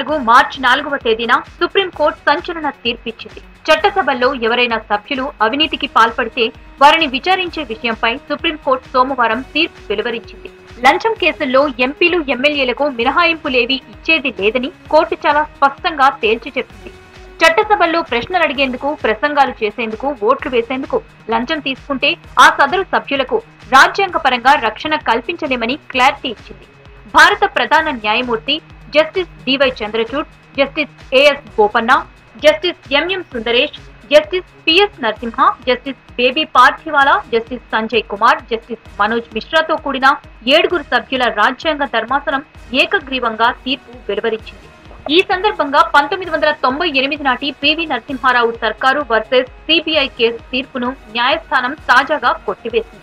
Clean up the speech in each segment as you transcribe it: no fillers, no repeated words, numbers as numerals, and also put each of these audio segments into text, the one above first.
2014 మార్చి 4వ తేదీన సుప్రీంకోర్టు సంచలన తీర్పిచ్చింది. చట్టసభల్లో ఎవరైనా సభ్యులు అవినీతికి పాల్పడితే వారిని విచారించే విషయంపై సుప్రీంకోర్టు సోమవారం తీర్పు వెలువరించింది. లంచం కేసుల్లో ఎంపీలు, ఎమ్మెల్యేలకు మినహాయింపులేవీ ఇచ్చేది లేదని కోర్టు చాలా స్పష్టంగా తేల్చి చెప్పింది. చట్టసభల్లో ప్రశ్నలు అడిగేందుకు, ప్రసంగాలు చేసేందుకు, ఓట్లు వేసేందుకు లంచం తీసుకుంటే ఆ సదరు సభ్యులకు రాజ్యాంగపరంగా రక్షణ కల్పించలేమని క్లారిటీ ఇచ్చింది. భారత ప్రధాన న్యాయమూర్తి justice DY Chandrachud, justice AS Bopanna, justice MM Sundaresh, justice PS Narasimha, justice బేబీ పార్థివాలా, జస్టిస్ సంజయ్ కుమార్, జస్టిస్ మనోజ్ మిశ్రాతో కూడిన 7 సభ్యుల రాజ్యాంగ ధర్మాసనం ఏకగ్రీవంగా తీర్పు వెలువరించింది. ఈ సందర్భంగా 1998 నాటి పివి నరసింహారావు సర్కారు వర్సెస్ సిబిఐ కేసు తీర్పును న్యాయస్థానం తాజాగా కొట్టివేసింది.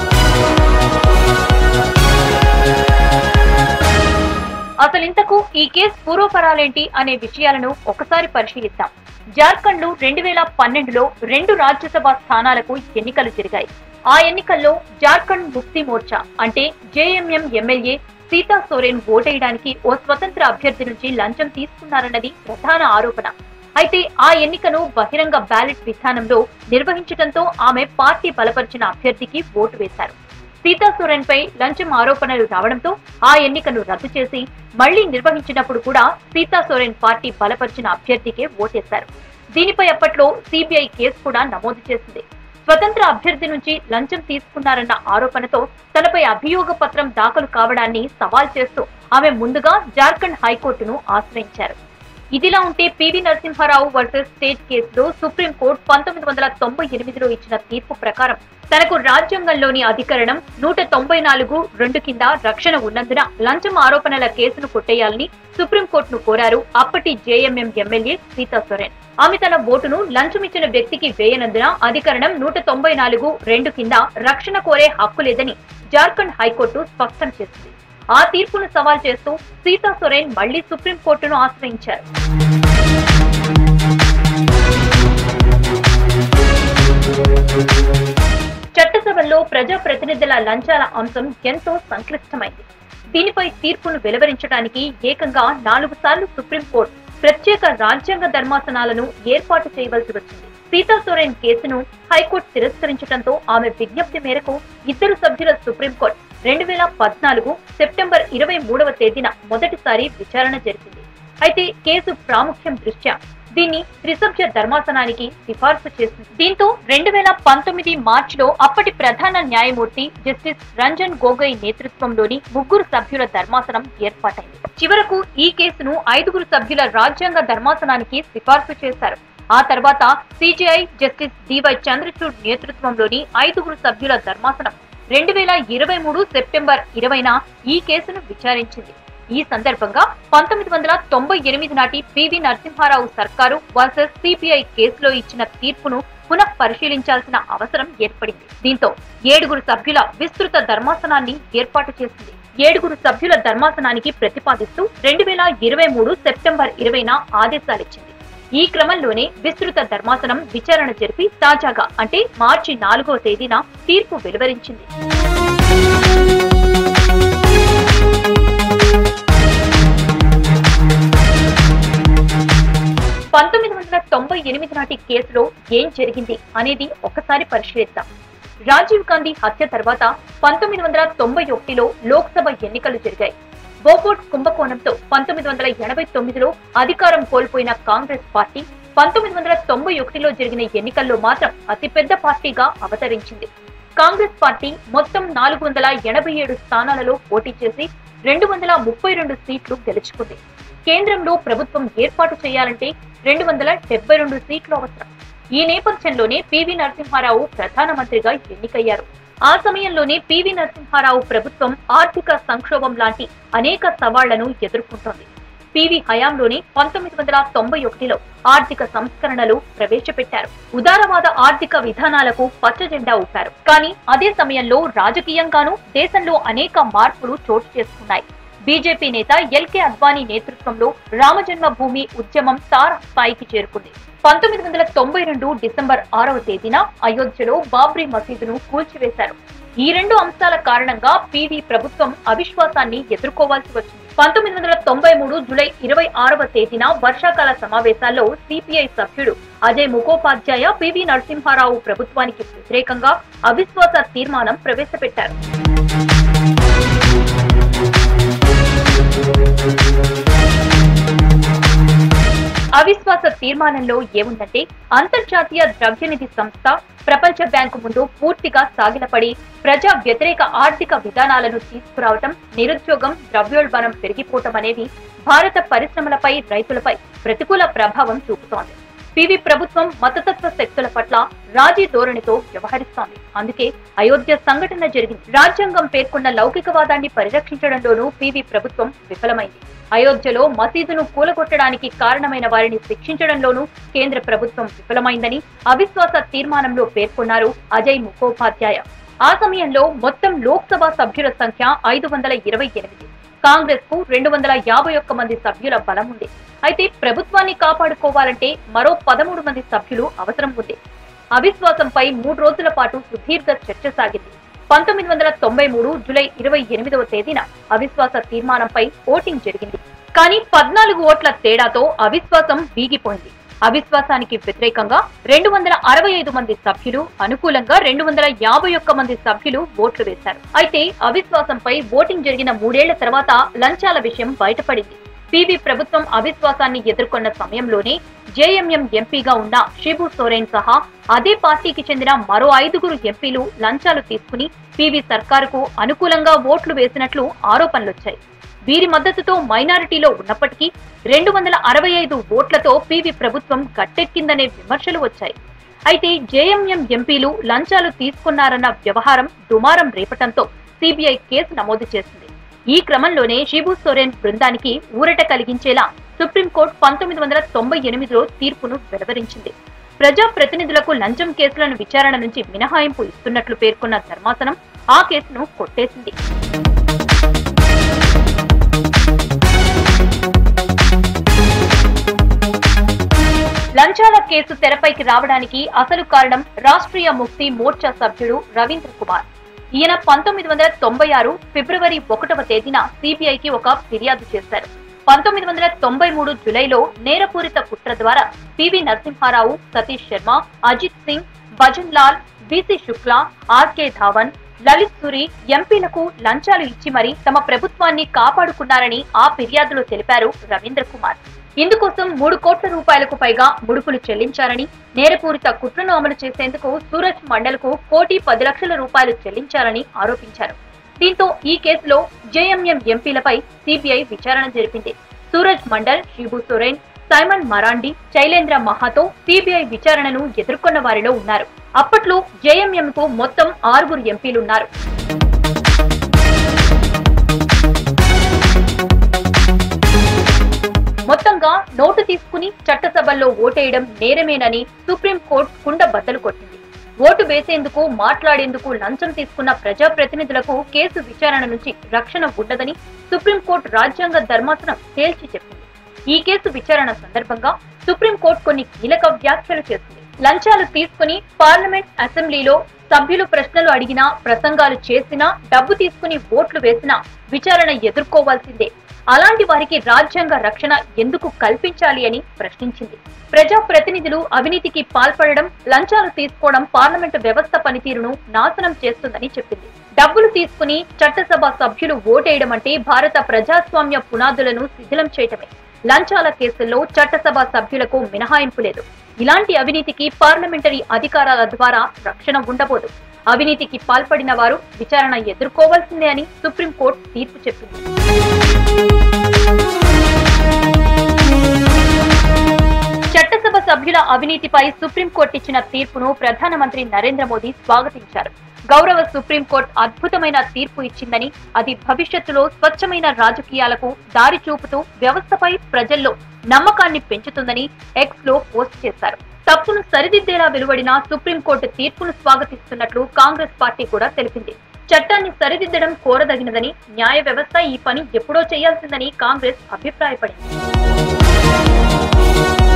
అసలింతకు ఈ కేసు పూర్వపరాలేంటి అనే విషయాలను ఒకసారి పరిశీలిద్దాం. జార్ఖండ్ లో 2012లో 2 రాజ్యసభ స్థానాలకు ఎన్నికలు జరిగాయి. ఆ ఎన్నికల్లో జార్ఖండ్ ముక్తి మోర్చా అంటే జేఎంఎం ఎమ్మెల్యే సీతా సోరెన్ ఓటేయడానికి ఓ స్వతంత్ర అభ్యర్థి నుంచి లంచం తీసుకున్నారన్నది ప్రధాన ఆరోపణ. అయితే ఆ ఎన్నికను బహిరంగ బ్యాలెట్ విధానంలో నిర్వహించడంతో ఆమె పార్టీ బలపరిచిన అభ్యర్థికి ఓటు వేశారు. సీతా సోరెన్ పై లంచం ఆరోపణలు రావడంతో ఆ ఎన్నికను రద్దు చేసి మళ్లీ నిర్వహించినప్పుడు కూడా సీతా సోరెన్ పార్టీ బలపరిచిన అభ్యర్థికే ఓటేశారు. దీనిపై అప్పట్లో సిబిఐ కేసు కూడా నమోదు చేసింది. స్వతంత్ర అభ్యర్థి నుంచి లంచం తీసుకున్నారన్న ఆరోపణతో తనపై అభియోగ పత్రం దాఖలు కావడాన్ని సవాల్ చేస్తూ ఆమె ముందుగా జార్ఖండ్ హైకోర్టును ఆశ్రయించారు. ఇదిలా ఉంటే పివి నరసింహారావు వర్సెస్ స్టేట్ కేసులో సుప్రీంకోర్టు 1998లో ఇచ్చిన తీర్పు ప్రకారం తనకు రాజ్యాంగంలోని అధికరణం 194(2) కింద రక్షణ ఉన్నందున లంచం ఆరోపణల కేసును కొట్టేయాలని సుప్రీంకోర్టును కోరారు అప్పటి జేఎంఎం ఎమ్మెల్యే సీతా సోరెన్. ఆమె తన ఓటును లంచమిచ్చిన వ్యక్తికి వేయనందున అధికరణం 194(2) కింద రక్షణ కోరే హక్కు లేదని జార్ఖండ్ హైకోర్టు స్పష్టం చేసింది. ఆ తీర్పును సవాల్ చేస్తూ సీతా సోరెన్ మళ్లీ సుప్రీంకోర్టును ఆశ్రయించారు. చట్టసభల్లో ప్రజాప్రతినిధుల లంచాల అంశం ఎంతో సంక్లిష్టమైంది. దీనిపై తీర్పును వెలువరించడానికి ఏకంగా 4 సార్లు సుప్రీంకోర్టు ప్రత్యేక రాజ్యాంగ ధర్మాసనాలను ఏర్పాటు చేయవలసి వచ్చింది. సీతా సోరెన్ కేసును హైకోర్టు తిరస్కరించడంతో ఆమె విజ్ఞప్తి మేరకు 2 సభ్యుల సుప్రీంకోర్టు 2014 సెప్టెంబర్ 23వ తేదీన మొదటిసారి విచారణ జరిపింది. అయితే కేసు ప్రాముఖ్యం దృష్ట్యా దీన్ని త్రిసభ్య ధర్మాసనానికి సిఫార్సు చేసింది. దీంతో 2019 మార్చిలో అప్పటి ప్రధాన న్యాయమూర్తి జస్టిస్ రంజన్ గొగోయ్ నేతృత్వంలోని 3 సభ్యుల ధర్మాసనం ఏర్పాటైంది. చివరకు ఈ కేసును 5 సభ్యుల రాజ్యాంగ ధర్మాసనానికి సిఫార్సు చేశారు. ఆ తర్వాత సిజేఐ జస్టిస్ డివై చంద్రచూడ్ నేతృత్వంలోని 5 సభ్యుల ధర్మాసనం 2023 సెప్టెంబర్ 20న ఈ కేసును విచారించింది. ఈ సందర్భంగా 1998 నాటి పివి నరసింహారావు సర్కారు వర్సెస్ సిబిఐ కేసులో ఇచ్చిన తీర్పును పునః పరిశీలించాల్సిన అవసరం ఏర్పడింది. దీంతో 7 సభ్యుల విస్తృత ధర్మాసనాన్ని ఏర్పాటు చేసింది. 7 సభ్యుల ధర్మాసనానికి ప్రతిపాదిస్తూ 2023 సెప్టెంబర్ 20న ఆదేశాలిచ్చింది. ఈ క్రమంలోనే విస్తృత ధర్మాసనం విచారణ జరిపి తాజాగా అంటే మార్చి 4వ తేదీన తీర్పు వెలువరించింది. 1998 నాటి కేసులో ఏం జరిగింది అనేది ఒకసారి పరిశీలిద్దాం. రాజీవ్ గాంధీ హత్య తర్వాత 1991లో లోక్సభ ఎన్నికలు జరిగాయి. బోఫోర్స్ కుంభకోణంతో 1989లో అధికారం కోల్పోయిన కాంగ్రెస్ పార్టీ 1991లో జరిగిన ఎన్నికల్లో మాత్రం అతిపెద్ద పార్టీగా అవతరించింది. కాంగ్రెస్ పార్టీ మొత్తం 487 స్థానాలలో పోటీ చేసి 232 సీట్లు గెలుచుకుంది. కేంద్రంలో ప్రభుత్వం ఏర్పాటు చేయాలంటే 272 సీట్లు అవసరం. ఈ నేపథ్యంలోనే పివి నరసింహారావు ప్రధానమంత్రిగా ఎన్నికయ్యారు. ఆ సమయంలోనే పివి నరసింహారావు ప్రభుత్వం ఆర్థిక సంక్షోభం లాంటి అనేక సవాళ్లను ఎదుర్కొంటోంది. పివి హయాంలోనే 1991లో ఆర్థిక సంస్కరణలు ప్రవేశపెట్టారు. ఉదారవాద ఆర్థిక విధానాలకు పచ్చ జెండా ఊపారు. కానీ అదే సమయంలో రాజకీయంగానూ దేశంలో అనేక మార్పులు చోటు చేసుకున్నాయి. బీజేపీ నేత ఎల్కే అద్వానీ నేతృత్వంలో రామజన్మభూమి ఉద్యమం తార స్థాయికి చేరుకుంది. 1992 డిసెంబర్ 6వ తేదీన అయోధ్యలో బాబ్రీ మసీదును కూల్చివేశారు. ఈ 2 అంశాల కారణంగా పివి ప్రభుత్వం అవిశ్వాసాన్ని ఎదుర్కోవాల్సి వచ్చింది. 1993 జూలై 26వ తేదీన వర్షాకాల సమావేశాల్లో సిపిఐ సభ్యుడు అజయ్ ముఖోపాధ్యాయ పివి నరసింహారావు ప్రభుత్వానికి వ్యతిరేకంగా అవిశ్వాస తీర్మానం ప్రవేశపెట్టారు. అవిశ్వాస తీర్మానంలో ఏముందంటే అంతర్జాతీయ ద్రవ్యనిధి సంస్థ, ప్రపంచ బ్యాంకు ముందు పూర్తిగా సాగిలపడి ప్రజా వ్యతిరేక ఆర్థిక విధానాలను తీసుకురావటం, నిరుద్యోగం, ద్రవ్యోల్బణం పెరిగిపోవటం అనేవి భారత పరిశ్రమలపై, రైతులపై ప్రతికూల ప్రభావం చూపుతోంది. పివి ప్రభుత్వం మతతత్వ శక్తుల పట్ల రాజీ ధోరణితో వ్యవహరిస్తోంది. అందుకే అయోధ్య సంఘటన జరిగింది. రాజ్యాంగం పేర్కొన్న లౌకికవాదాన్ని పరిరక్షించడంలోనూ పివి ప్రభుత్వం విఫలమైంది. అయోధ్యలో మసీదును కూలగొట్టడానికి కారణమైన వారిని శిక్షించడంలోనూ కేంద్ర ప్రభుత్వం విఫలమైందని అవిశ్వాస తీర్మానంలో పేర్కొన్నారు అజయ్ ముఖోపాధ్యాయ. ఆ సమయంలో మొత్తం లోక్సభ సభ్యుల సంఖ్య 528. కాంగ్రెస్ కు 251 మంది సభ్యుల బలం ఉంది. అయితే ప్రభుత్వాన్ని కాపాడుకోవాలంటే మరో 13 మంది సభ్యులు అవసరం ఉంది. అవిశ్వాసంపై 3 రోజుల పాటు సుదీర్ఘ చర్చ సాగింది. 1993 జూలై 28వ తేదీన అవిశ్వాస తీర్మానంపై ఓటింగ్ జరిగింది. కానీ 14 ఓట్ల తేడాతో అవిశ్వాసం వీగిపోయింది. అవిశ్వాసానికి వ్యతిరేకంగా 265 మంది సభ్యులు, అనుకూలంగా 251 మంది సభ్యులు ఓట్లు వేశారు. అయితే అవిశ్వాసంపై ఓటింగ్ జరిగిన 3 ఏళ్ల తర్వాత లంచాల విషయం బయటపడింది. పివి ప్రభుత్వం అవిశ్వాసాన్ని ఎదుర్కొన్న సమయంలోనే జేఎంఎం ఎంపీగా ఉన్న షిబు సోరెన్ సహా అదే పార్టీకి చెందిన మరో 5గురు ఎంపీలు లంచాలు తీసుకుని పివి సర్కారుకు అనుకూలంగా ఓట్లు వేసినట్లు ఆరోపణలొచ్చాయి. వీరి మద్దతుతో మైనారిటీలో ఉన్నప్పటికీ 265 ఓట్లతో పివి ప్రభుత్వం గట్టెక్కిందనే విమర్శలు వచ్చాయి. అయితే జేఎంఎం ఎంపీలు లంచాలు తీసుకున్నారన్న వ్యవహారం దుమారం రేపటంతో సిబిఐ కేసు నమోదు చేసింది. ఈ క్రమంలోనే షిబు సోరెన్ బృందానికి ఊరట కలిగించేలా సుప్రీంకోర్టు 1998లో తీర్పును వెలువరించింది. ప్రజా ప్రతినిధులకు లంచం కేసులను విచారణ నుంచి మినహాయింపు ఇస్తున్నట్లు పేర్కొన్న ధర్మాసనం ఆ కేసును కొట్టేసింది. లంచాల కేసు తెరపైకి రావడానికి అసలు కారణం రాష్ట్రీయ ముక్తి మోర్చా సభ్యుడు రవీంద్ర కుమార్. ఈయన 1996 ఫిబ్రవరి 1వ తేదీన సిబిఐకి ఒక ఫిర్యాదు చేశారు. 1993 జూలైలో నేరపూరిత కుట్ర ద్వారా PV Narasimha Rao, Satish Sharma, Ajit Singh, Bhajan Lal, BC Shukla, RK Dhawan, Lalit Suri ఎంపీలకు లంచాలు ఇచ్చి మరీ తమ ప్రభుత్వాన్ని కాపాడుకున్నారని ఆ ఫిర్యాదులో తెలిపారు రవీంద్ర కుమార్. ఇందుకోసం 3 కోట్ల రూపాయలకు పైగా ముడుపులు చెల్లించారని, నేరపూరిత కుట్రను అమలు చేసేందుకు సూరజ్ మండల్కు 1,10 లక్షల రూపాయలు చెల్లించారని ఆరోపించారు. దీంతో ఈ కేసులో జేఎంఎం ఎంపీలపై సిబిఐ విచారణ జరిపింది. సూరజ్ మండల్, షిబు సోరెన్, సైమన్ మరాండి, శైలేంద్ర మహాతో సిబిఐ విచారణను ఎదుర్కొన్న వారిలో ఉన్నారు. అప్పట్లో జేఎంఎంకు మొత్తం 6గురు ఎంపీలున్నారు. మొత్తంగా నోటు తీసుకుని చట్టసభల్లో ఓటేయడం నేరమేనని సుప్రీంకోర్టు కుండ బద్దలు కొట్టింది. ఓటు వేసేందుకు, మాట్లాడేందుకు లంచం తీసుకున్న ప్రజాప్రతినిధులకు కేసు విచారణ నుంచి రక్షణ ఉండదని సుప్రీంకోర్టు రాజ్యాంగ ధర్మాసనం తేల్చి చెప్పింది. ఈ కేసు విచారణ సందర్భంగా సుప్రీంకోర్టు కొన్ని కీలక వ్యాఖ్యలు చేసింది. లంచాలు తీసుకుని పార్లమెంట్, అసెంబ్లీలో సభ్యులు ప్రశ్నలు అడిగినా, ప్రసంగాలు చేసినా, డబ్బు తీసుకుని ఓట్లు వేసినా విచారణ ఎదుర్కోవాల్సిందే. అలాంటి వారికి రాజ్యాంగ రక్షణ ఎందుకు కల్పించాలి అని ప్రశ్నించింది. ప్రజా ప్రతినిధులు అవినీతికి పాల్పడడం, లంచాలు తీసుకోవడం పార్లమెంటు వ్యవస్థ పనితీరును నాశనం చేస్తుందని చెప్పింది. డబ్బులు తీసుకుని చట్టసభ సభ్యులు ఓటేయడం అంటే భారత ప్రజాస్వామ్య పునాదులను శిథిలం చేయటమే. లంచాల కేసుల్లో చట్టసభ సభ్యులకు మినహాయింపు లేదు. ఇలాంటి అవినీతికి పార్లమెంటరీ అధికారాల ద్వారా రక్షణ ఉండబోదు. అవినీతికి పాల్పడిన వారు విచారణ ఎదుర్కోవాల్సిందే అని సుప్రీంకోర్టు తీర్పు చెప్పింది. చట్టసభ సభ్యుల అవినీతిపై సుప్రీంకోర్టు ఇచ్చిన తీర్పును ప్రధానమంత్రి నరేంద్ర మోదీ స్వాగతించారు. గౌరవ సుప్రీంకోర్టు అద్భుతమైన తీర్పు ఇచ్చిందని, అది భవిష్యత్తులో స్వచ్ఛమైన రాజకీయాలకు దారి చూపుతూ వ్యవస్థపై ప్రజల్లో నమ్మకాన్ని పెంచుతుందని ఎక్స్ లో పోస్ట్ చేశారు. తప్పును సరిదిద్దేలా వెలువడిన సుప్రీంకోర్టు తీర్పును స్వాగతిస్తున్నట్లు కాంగ్రెస్ పార్టీ కూడా తెలిపింది. చట్టాన్ని సరిదిద్దడం కోరదగినదని, న్యాయ వ్యవస్థ ఈ పని ఎప్పుడో చేయాల్సిందని కాంగ్రెస్ అభిప్రాయపడింది.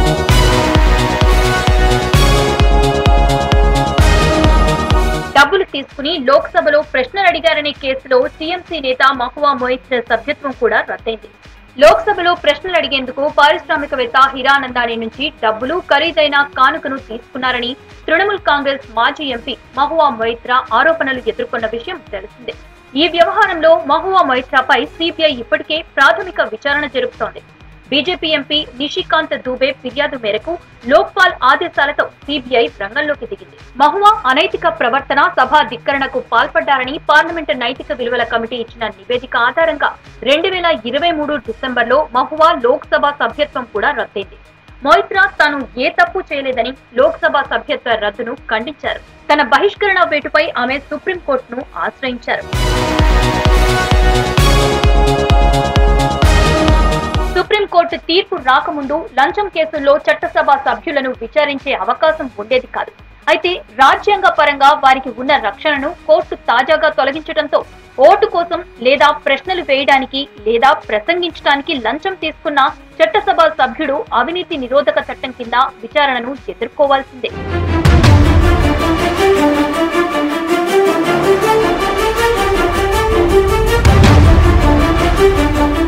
డబ్బులు తీసుకుని లోక్సభలో ప్రశ్నలు అడిగారనే కేసులో టీఎంసీ నేత మహువా మొయిత్రా సభ్యత్వం కూడా రద్దయింది. లోక్సభలో ప్రశ్నలు అడిగేందుకు పారిశ్రామికవేత్త హిరానందాని నుంచి డబ్బులు, ఖరీదైన కానుకను తీసుకున్నారని తృణమూల్ కాంగ్రెస్ మాజీ ఎంపీ మహువా మొయిత్రా ఆరోపణలు ఎదుర్కొన్న విషయం తెలిసిందే. ఈ వ్యవహారంలో మహువా మొయిత్రాపై సిబిఐ ఇప్పటికే ప్రాథమిక విచారణ జరుపుతోంది. బీజేపీ ఎంపీ నిషికాంత్ దుబే ఫిర్యాదు మేరకు లోక్పాల్ ఆదేశాలతో సిబిఐ రంగంలోకి దిగింది. మహువా అనైతిక ప్రవర్తన, సభా ధిక్కరణకు పాల్పడ్డారని పార్లమెంటు నైతిక విలువల కమిటీ ఇచ్చిన నివేదిక ఆధారంగా 2023 డిసెంబర్లో మహువా లోక్సభ సభ్యత్వం కూడా రద్దయింది. మొయిత్రా తాను ఏ తప్పు చేయలేదని లోక్సభ సభ్యత్వ రద్దును ఖండించారు. తన బహిష్కరణ వేటుపై ఆమె సుప్రీంకోర్టును ఆశ్రయించారు. సుప్రీంకోర్టు తీర్పు రాకముందు లంచం కేసుల్లో చట్టసభ సభ్యులను విచారించే అవకాశం ఉండేది కాదు. అయితే రాజ్యాంగ పరంగా వారికి ఉన్న రక్షణను కోర్టు తాజాగా తొలగించడంతో ఓటు కోసం లేదా ప్రశ్నలు వేయడానికి లేదా ప్రసంగించడానికి లంచం తీసుకున్న చట్టసభ సభ్యుడు అవినీతి నిరోధక చట్టం కింద విచారణను ఎదుర్కోవాల్సిందే.